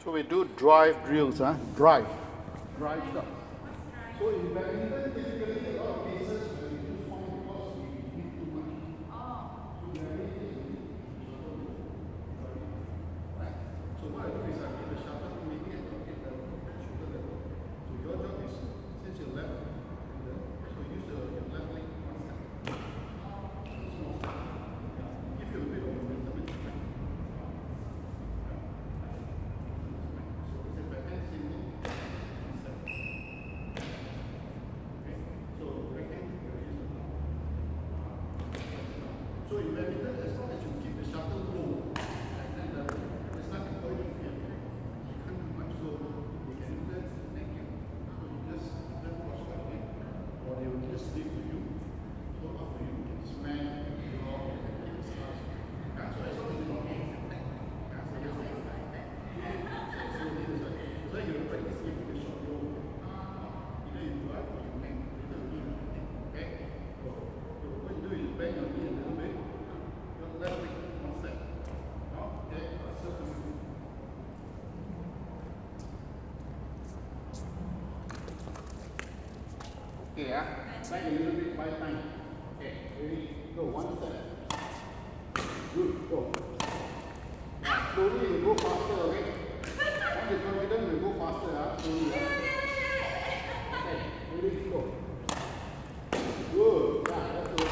So we do drive drills, huh? Drive shots. So in badminton, typically a lot of cases where we use point because we hit too much. So what I do is I keep the shuttle maybe at the shoulder level. So your job is, since you're left, so use your left leg one step. Small step. Give you a bit of momentum and strength. So in badminton, as long as you keep the shuttle low, and then there's nothing going on here. You can't do much, so you can either neck it, so you just cross like that, or they will just leave to you. So after you can smash your jaw and keep the stars. So as long as you don't hit the neck, so you're practice keeping the shot low. Either you drive or you make little knee. Okay? So what you do is bend your knee a little bit. Left leg, one step. Okay, circle. Okay, back a little bit by time. Okay, ready? Go, one step. Good, go. Slowly you go faster, okay? Once you're confident, you go faster, slowly. Okay, ready? Go. Good, that's good.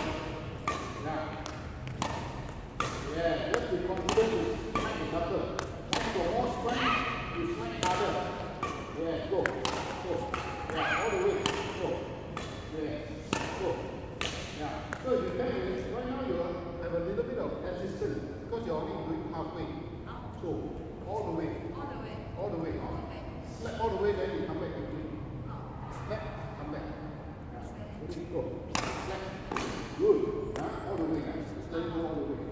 Yeah, just be confident to smack the shuttle. Once you have more strength, you smack harder. Yeah, go. Yeah, all the way. Go. Yeah, go. Yeah. So if you can, right now you have a little bit of resistance because you're only doing halfway. So all the way. All the way. Slap all the way, then you come back quickly. Slap, come back. Ready, go. Slap. Good. All the way. Steady go all the way.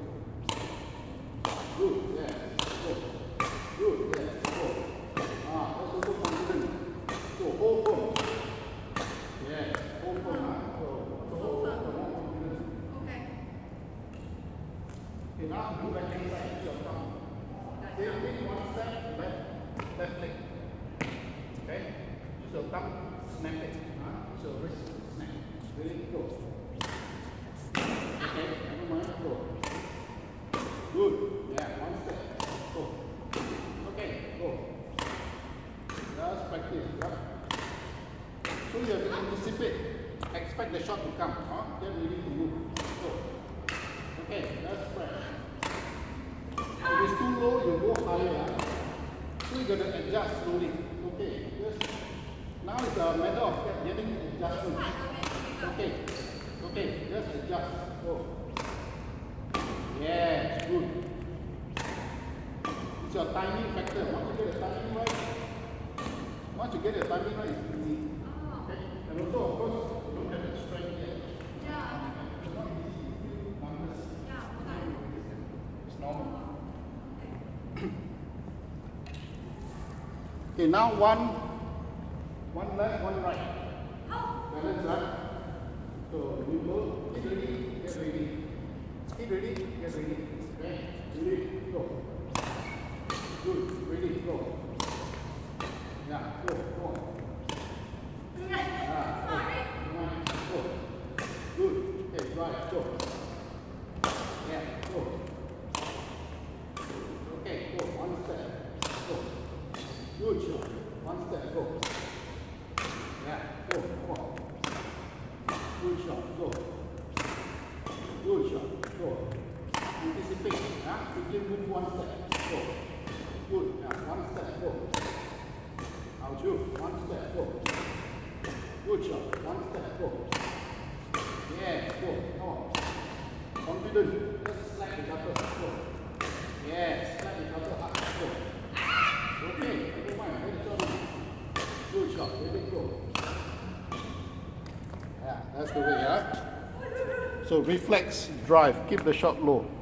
Good, yeah, go. Good, yeah, go. That's also confident. So, hold firm. Yeah, hold firm, So, more confident. Okay. Okay, now do back hand side, use your thumb. Same thing, one step, left leg. Okay? Use your thumb, snap it. Use your wrist, snap. Ready, go. Okay, never mind, go. Good. Yeah, one step. Go. Okay, go. Just practice. So you have to anticipate. Expect the shot to come. Get ready to move. Go. Okay, let's press. If it's too low, you go higher. So you're going to adjust slowly. Okay, just now it's a matter of getting adjustment. Okay, just adjust. Go. Yeah, good. It's your timing factor. Once you get the timing right, it's easy. Okay? And also, of course, you don't have the strength yet. Yeah. It's not easy. It's still numbers. Yeah. It's normal. Okay, now one left, one right. Balance, So you go, get ready, get ready. Get ready, get ready. Okay, ready, go. Good, ready, go. Yeah, go, go. Go. Good, okay, right, go. Yeah, go. Okay, go, one step, go. Good shot, one step, go. Yeah, go, go. Good shot, go. Good shot, go. Anticipate, quickly move one step, go. Good, one step, go. I'll shoot, one step, go. Good shot, one step, go. Yeah, go, come on. Confident, just slap the shuttle, go. Yeah, slap the shuttle up, go. Okay, never mind, very sorry. Good shot, ready, go. Yeah, that's the way, So reflex drive, keep the shot low.